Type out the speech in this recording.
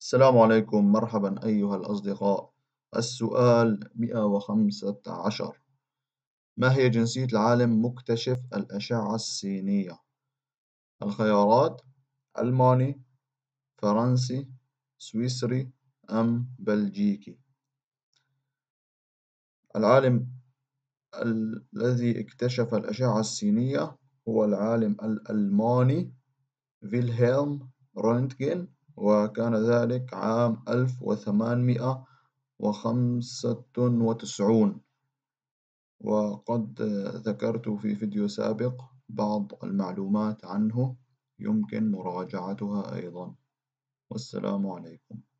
السلام عليكم، مرحبا أيها الأصدقاء. السؤال 115: ما هي جنسية العالم مكتشف الأشعة السينية؟ الخيارات: ألماني، فرنسي، سويسري، أم بلجيكي؟ العالم الذي اكتشف الأشعة السينية هو العالم الألماني فيلهلم رونتغن، وكان ذلك عام 1895. وقد ذكرت في فيديو سابق بعض المعلومات عنه، يمكن مراجعتها أيضا. والسلام عليكم.